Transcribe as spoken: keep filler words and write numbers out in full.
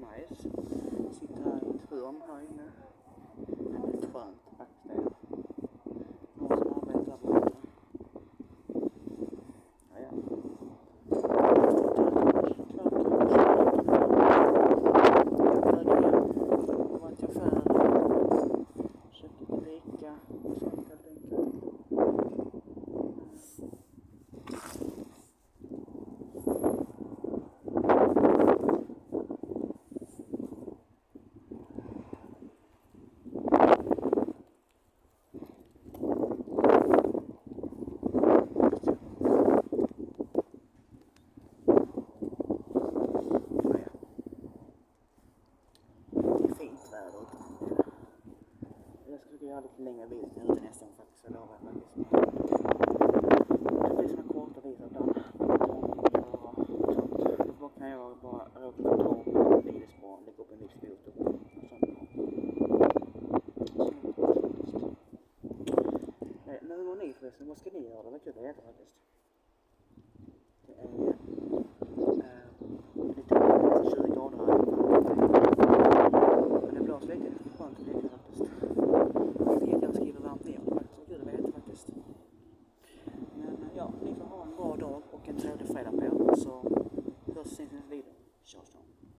nice. Sitter här i ett rum här inne. Det är lite skönt faktiskt. Någon som arbetar borta. Ja, ja. Jag ska göra lite längre videor till nästa gång faktiskt, jag lovar faktiskt. Det blir såna korta videor ibland. Då kan jag bara råka ta en videospår, lägga upp en video på YouTube och sånt. Nu mår ni förresten, vad ska ni göra? Det vet jag veta faktiskt.